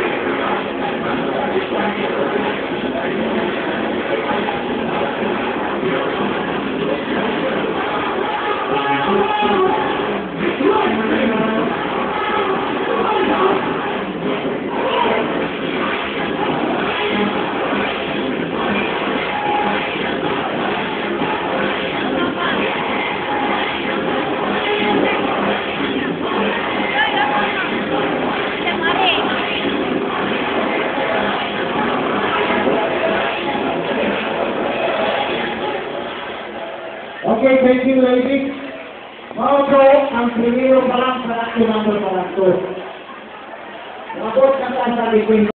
Okay, thank you, ladies. Maoto, ang primero pa lang sa number pa lang to. Nabot na tayo sa